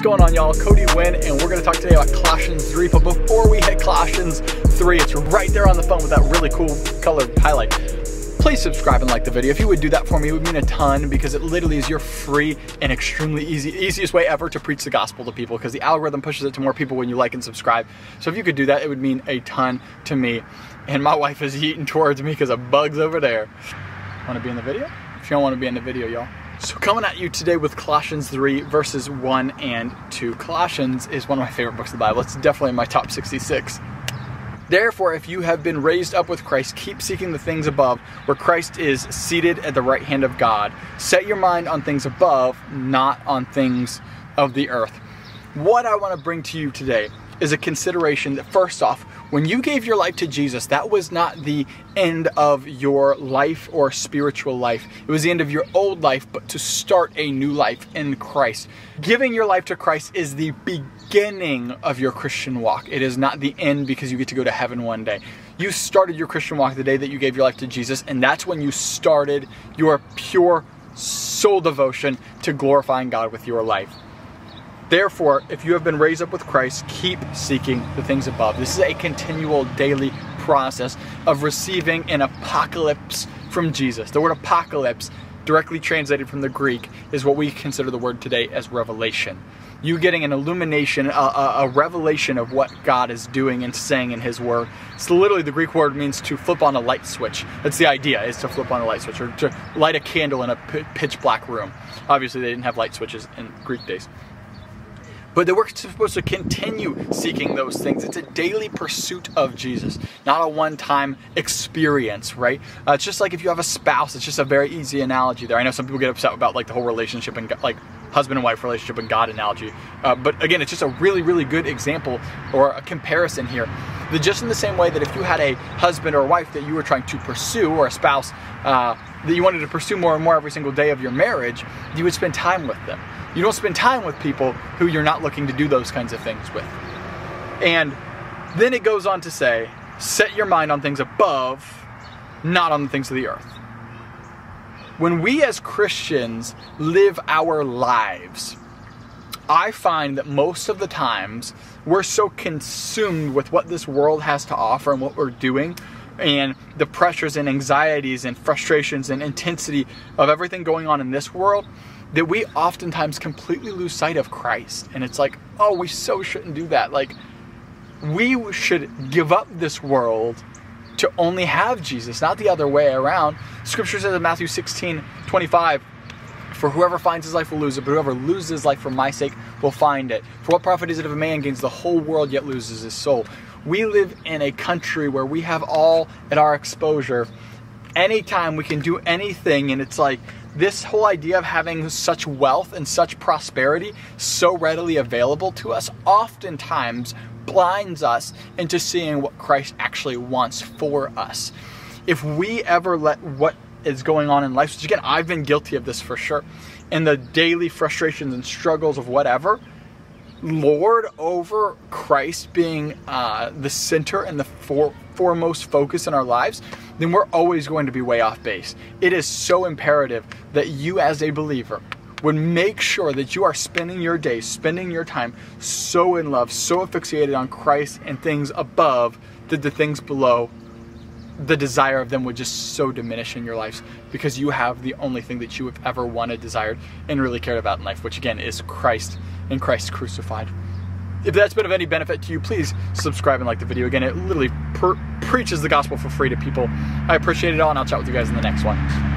going on, y'all? Cody Wynn, and we're going to talk today about Colossians 3. But before we hit Colossians 3, it's right there on the phone with that really cool color highlight. Please subscribe and like the video. If you would do that for me, it would mean a ton, because it literally is your free and extremely easiest way ever to preach the gospel to people, because the algorithm pushes it to more people when you like and subscribe. So if you could do that, it would mean a ton to me. And my wife is eating towards me because of bugs over there. Want to be in the video? If you don't want to be in the video, y'all. So coming at you today with Colossians 3 verses 1 and 2. Colossians is one of my favorite books of the Bible. It's definitely in my top 66. Therefore, if you have been raised up with Christ, keep seeking the things above, where Christ is seated at the right hand of God. Set your mind on things above, not on things of the earth. What I want to bring to you today is a consideration that, first off, when you gave your life to Jesus, that was not the end of your life or spiritual life. It was the end of your old life, but to start a new life in Christ. Giving your life to Christ is the beginning of your Christian walk. It is not the end, because you get to go to heaven one day. You started your Christian walk the day that you gave your life to Jesus, and that's when you started your pure soul devotion to glorifying God with your life. Therefore, if you have been raised up with Christ, keep seeking the things above. This is a continual daily process of receiving an apocalypse from Jesus. The word apocalypse, directly translated from the Greek, is what we consider the word today as revelation. You getting an illumination, a revelation of what God is doing and saying in His Word. So literally the Greek word means to flip on a light switch. That's the idea, is to flip on a light switch, or to light a candle in a pitch black room. Obviously they didn't have light switches in Greek days. But we're supposed to continue seeking those things. It's a daily pursuit of Jesus, not a one-time experience, right? It's just like if you have a spouse. It's just a very easy analogy there. I know some people get upset about like the whole relationship and like husband and wife relationship and God analogy. But again, it's just a really, really good example or a comparison here. That just in the same way that if you had a husband or wife that you were trying to pursue, or a spouse that you wanted to pursue more and more every single day of your marriage, you would spend time with them. You don't spend time with people who you're not looking to do those kinds of things with. And then it goes on to say, set your mind on things above, not on the things of the earth. When we as Christians live our lives, I find that most of the times we're so consumed with what this world has to offer and what we're doing, and the pressures and anxieties and frustrations and intensity of everything going on in this world, that we oftentimes completely lose sight of Christ. And it's like, oh, we so shouldn't do that. Like, we should give up this world to only have Jesus, not the other way around. Scripture says in Matthew 16:25, for whoever finds his life will lose it, but whoever loses his life for my sake will find it. For what profit is it if a man gains the whole world yet loses his soul? We live in a country where we have all at our exposure. Anytime we can do anything, and it's like this whole idea of having such wealth and such prosperity so readily available to us oftentimes blinds us into seeing what Christ actually wants for us. If we ever let what is going on in life, which again, I've been guilty of this for sure, and the daily frustrations and struggles of whatever, lord over Christ being the center and the foremost focus in our lives, then we're always going to be way off base. It is so imperative that you as a believer would make sure that you are spending your days, spending your time so in love, so fixated on Christ and things above, that the things below, the desire of them would just so diminish in your lives, because you have the only thing that you have ever wanted, desired, and really cared about in life, which again is Christ and Christ crucified. If that's been of any benefit to you, please subscribe and like the video. Again, it literally preaches the gospel for free to people. I appreciate it all, and I'll chat with you guys in the next one.